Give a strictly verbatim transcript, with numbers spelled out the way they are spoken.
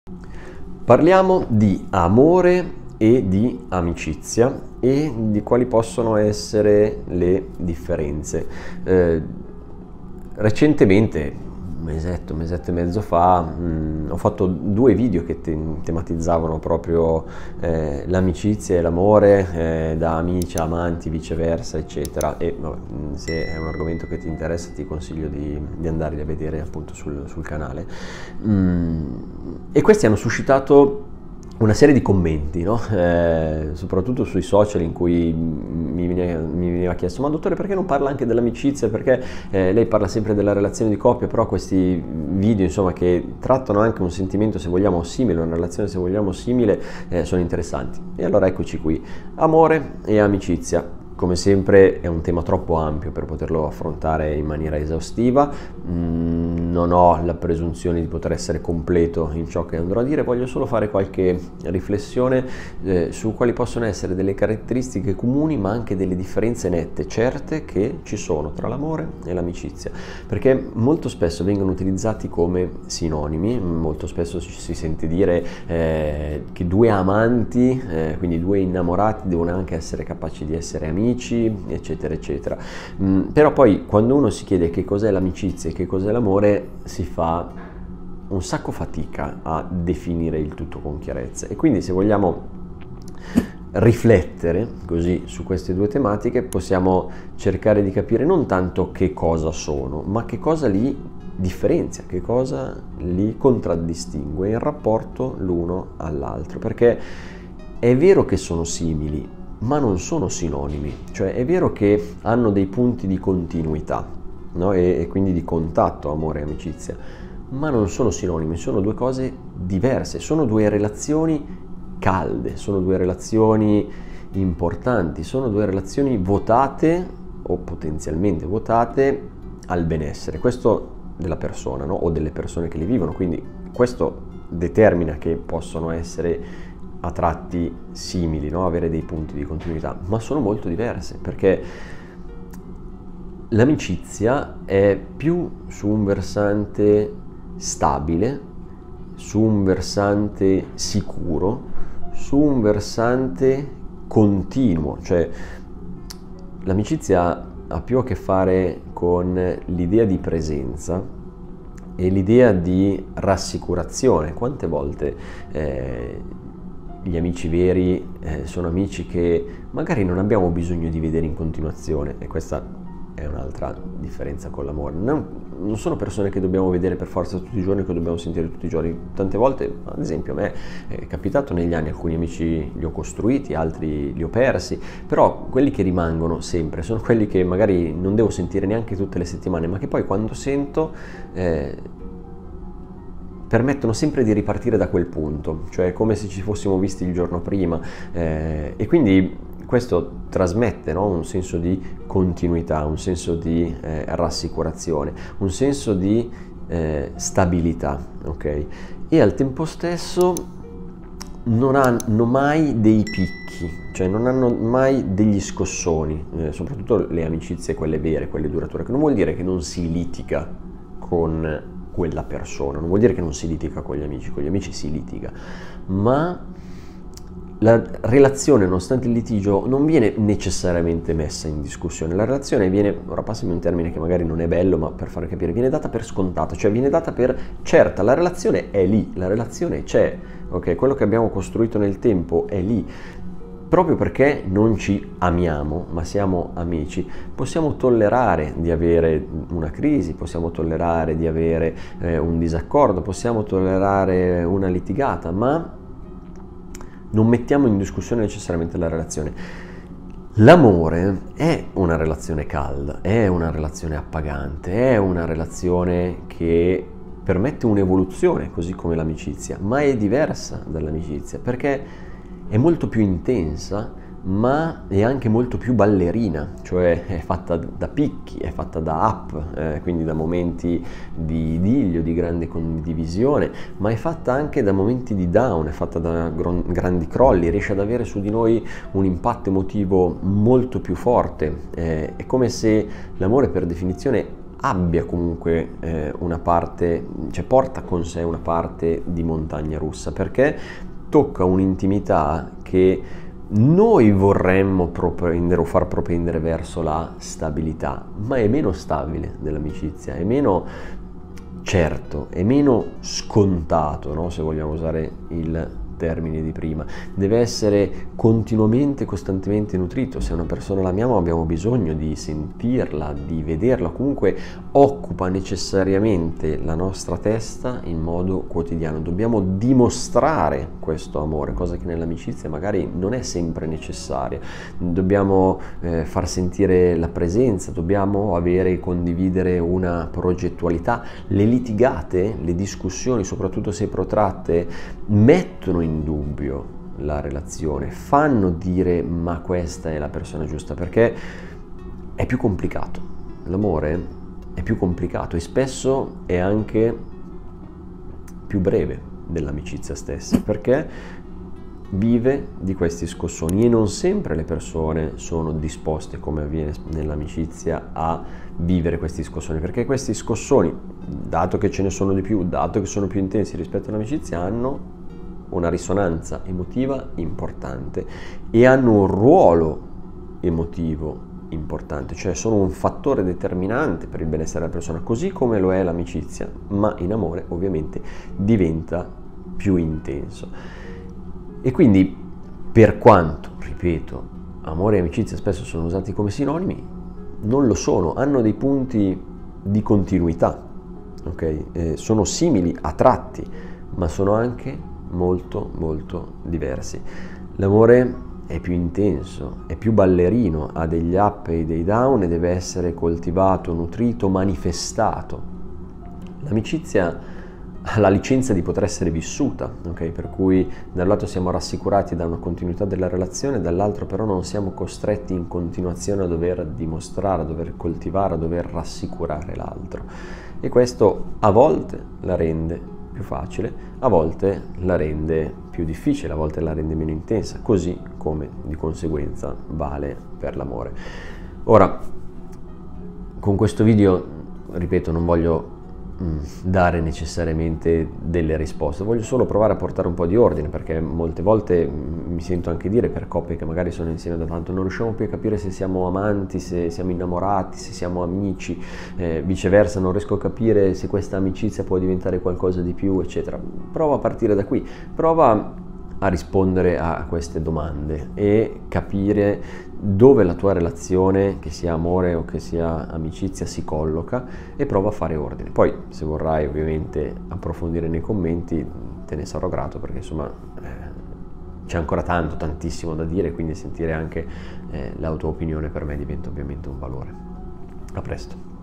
Parliamo di amore e di amicizia e di quali possono essere le differenze. Eh, recentemente, un mesetto, un mesetto e mezzo fa, mh, ho fatto due video che te- tematizzavano proprio eh, l'amicizia e l'amore, eh, da amici a amanti, viceversa, eccetera. E vabbè, mh, se è un argomento che ti interessa, ti consiglio di, di andarli a vedere appunto sul, sul canale. Mm, e questi hanno suscitato una serie di commenti, no? Eh, soprattutto sui social, in cui mi veniva, mi veniva chiesto: ma dottore, perché non parla anche dell'amicizia? Perché eh, lei parla sempre della relazione di coppia, però questi video, insomma, che trattano anche un sentimento, se vogliamo, simile, una relazione, se vogliamo, simile, eh, sono interessanti. E allora eccoci qui: amore e amicizia. Come sempre è un tema troppo ampio per poterlo affrontare in maniera esaustiva, mm, non ho la presunzione di poter essere completo in ciò che andrò a dire, voglio solo fare qualche riflessione eh, su quali possono essere delle caratteristiche comuni, ma anche delle differenze nette, certe, che ci sono tra l'amore e l'amicizia, perché molto spesso vengono utilizzati come sinonimi. Molto spesso ci si sente dire eh, che due amanti, eh, quindi due innamorati, devono anche essere capaci di essere amici, eccetera eccetera. Mm, però poi quando uno si chiede che cos'è l'amicizia e che cos'è l'amore, si fa un sacco fatica a definire il tutto con chiarezza. E quindi, se vogliamo riflettere così su queste due tematiche, possiamo cercare di capire non tanto che cosa sono, ma che cosa li differenzia, che cosa li contraddistingue in rapporto l'uno all'altro. Perché è vero che sono simili, ma non sono sinonimi. Cioè è vero che hanno dei punti di continuità, no? e, e quindi di contatto, amore e amicizia, ma non sono sinonimi, sono due cose diverse, sono due relazioni calde, sono due relazioni importanti, sono due relazioni votate o potenzialmente votate al benessere, questo della persona, no? O delle persone che li vivono. Quindi questo determina che possono essere a tratti simili, no? Avere dei punti di continuità, ma sono molto diverse, perché l'amicizia è più su un versante stabile, su un versante sicuro, su un versante continuo. Cioè l'amicizia ha più a che fare con l'idea di presenza e l'idea di rassicurazione. Quante volte eh, gli amici veri eh, sono amici che magari non abbiamo bisogno di vedere in continuazione, e questa è un'altra differenza con l'amore. Non, non sono persone che dobbiamo vedere per forza tutti i giorni, che dobbiamo sentire tutti i giorni. Tante volte, ad esempio, a me è capitato negli anni, alcuni amici li ho costruiti, altri li ho persi, però quelli che rimangono sempre sono quelli che magari non devo sentire neanche tutte le settimane, ma che poi quando sento eh, permettono sempre di ripartire da quel punto, cioè come se ci fossimo visti il giorno prima, eh, e quindi questo trasmette, no? Un senso di continuità, un senso di eh, rassicurazione, un senso di eh, stabilità, ok? E al tempo stesso non hanno mai dei picchi, cioè non hanno mai degli scossoni, eh, soprattutto le amicizie, quelle vere, quelle durature, che non vuol dire che non si litiga con quella persona, non vuol dire che non si litiga con gli amici, con gli amici si litiga, ma la relazione, nonostante il litigio, non viene necessariamente messa in discussione. La relazione viene, ora passami un termine che magari non è bello, ma per far capire, viene data per scontata, cioè viene data per certa. La relazione è lì, la relazione c'è, ok? Quello che abbiamo costruito nel tempo è lì. Proprio perché non ci amiamo, ma siamo amici, possiamo tollerare di avere una crisi, possiamo tollerare di avere eh, un disaccordo, possiamo tollerare una litigata, ma non mettiamo in discussione necessariamente la relazione. L'amore è una relazione calda, è una relazione appagante, è una relazione che permette un'evoluzione, così come l'amicizia, ma è diversa dall'amicizia, perché è molto più intensa, ma è anche molto più ballerina, cioè è fatta da picchi, è fatta da up, eh, quindi da momenti di idillio, di grande condivisione, ma è fatta anche da momenti di down, è fatta da gr- grandi crolli, riesce ad avere su di noi un impatto emotivo molto più forte. Eh, è come se l'amore, per definizione, abbia comunque eh, una parte, cioè porta con sé una parte di montagna russa, perché tocca un'intimità che noi vorremmo propendere o far propendere verso la stabilità, ma è meno stabile dell'amicizia, è meno certo, è meno scontato, no? Se vogliamo usare il termine di prima, deve essere continuamente, costantemente nutrito. Se una persona l'amiamo abbiamo bisogno di sentirla, di vederla, comunque occupa necessariamente la nostra testa in modo quotidiano. Dobbiamo dimostrare questo amore, cosa che nell'amicizia magari non è sempre necessaria. Dobbiamo eh, far sentire la presenza, dobbiamo avere e condividere una progettualità. Le litigate, le discussioni, soprattutto se protratte, mettono in dubbio la relazione, fanno dire ma questa è la persona giusta, perché è più complicato. L'amore è più complicato e spesso è anche più breve dell'amicizia stessa, perché vive di questi scossoni e non sempre le persone sono disposte, come avviene nell'amicizia, a vivere questi scossoni, perché questi scossoni, dato che ce ne sono di più, dato che sono più intensi rispetto all'amicizia, hanno una risonanza emotiva importante e hanno un ruolo emotivo importante, cioè sono un fattore determinante per il benessere della persona, così come lo è l'amicizia, ma in amore ovviamente diventa più intenso. E quindi, per quanto, ripeto, amore e amicizia spesso sono usati come sinonimi, non lo sono, hanno dei punti di continuità, ok? Eh, sono simili a tratti, ma sono anche molto molto diversi. L'amore è più intenso, è più ballerino, ha degli up e dei down e deve essere coltivato, nutrito, manifestato. L'amicizia ha la licenza di poter essere vissuta, ok? Per cui da un lato siamo rassicurati da una continuità della relazione, dall'altro però non siamo costretti in continuazione a dover dimostrare, a dover coltivare, a dover rassicurare l'altro. E questo a volte la rende più facile, a volte la rende più difficile, a volte la rende meno intensa, così come di conseguenza vale per l'amore. Ora, con questo video, ripeto, non voglio mh, dare necessariamente delle risposte, voglio solo provare a portare un po' di ordine, perché molte volte mh, mi sento anche dire, per coppie che magari sono insieme da tanto, non riusciamo più a capire se siamo amanti, se siamo innamorati, se siamo amici, eh, viceversa non riesco a capire se questa amicizia può diventare qualcosa di più, eccetera. Prova a partire da qui, prova a rispondere a queste domande e capire dove la tua relazione, che sia amore o che sia amicizia, si colloca, e prova a fare ordine. Poi se vorrai ovviamente approfondire nei commenti te ne sarò grato, perché insomma eh, c'è ancora tanto, tantissimo da dire, quindi sentire anche eh, la tua opinione per me diventa ovviamente un valore. A presto.